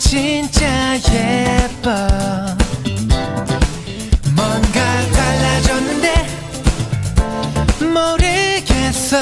진짜 예뻐. 뭔가 달라졌는데 모르겠어.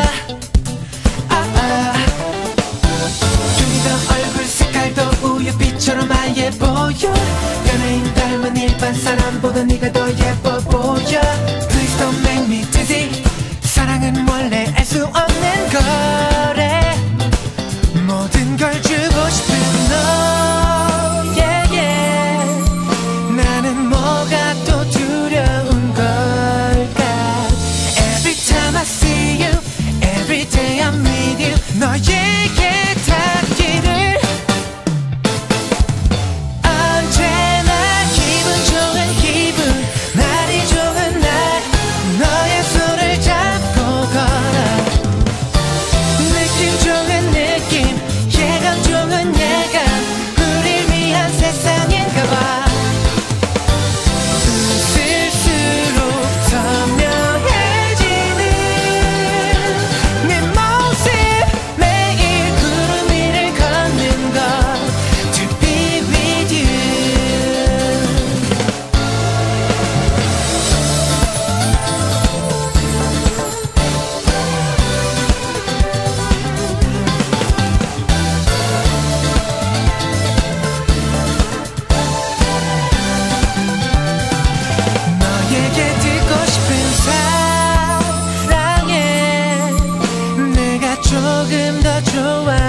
좀 더 얼굴 색깔도 우유빛처럼 아예 보여. 연예인 닮은 일반 사람보다 네가 더 예뻐 보여. Please don't make me dizzy. 사랑은 원래 알 수 없는 거래. 모든 걸 주고 싶은 너, yeah, yeah. 나는 뭐가 또 두려운 걸까. Every time I see you, every day I meet you. 너에게 닿기를. 언제나 기분 좋은 기분, 날이 좋은 날 너의 손을 잡고 걸어. 느낌 좋은 느낌, 예감 좋은 예감, 우릴 위한 세상인가 봐. 웃을수록 선명해지는 내 모습, 매일 구름 위를 걷는 것 To be with you. 너에게 듣고 싶은 사랑해. 내가 조금 더 좋아